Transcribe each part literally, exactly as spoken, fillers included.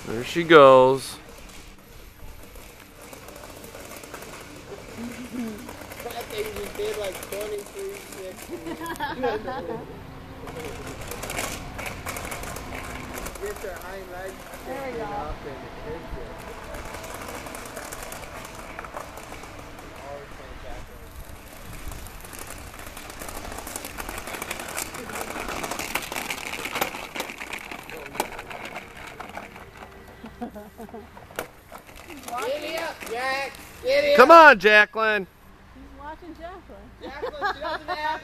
There she goes. I think we did like twenty-three sixty. Get your hind legs. There we go. Up and hit it. Always coming back on. Giddy up, Jack. Giddy up. Come on, Jacqueline. He's watching Jacqueline. Jacqueline, she doesn't have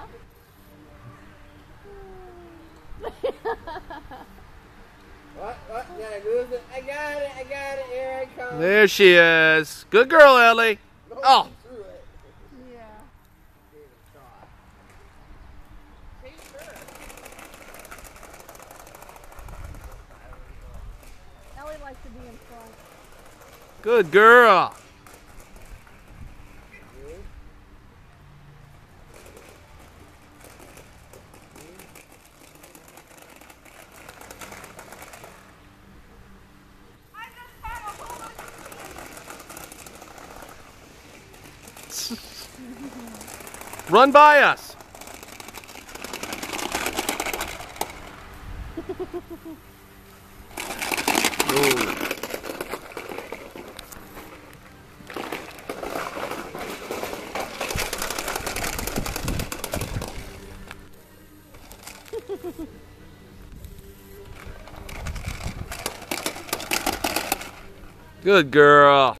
it. What? What? Did I lose it? I got it. I got it. Here I come. There she is. Good girl, Ellie. No, Oh. she threw it. Yeah. Gave it a shot. Take her. Ellie likes to be in front. Good girl. Run by us. Ooh. Good girl.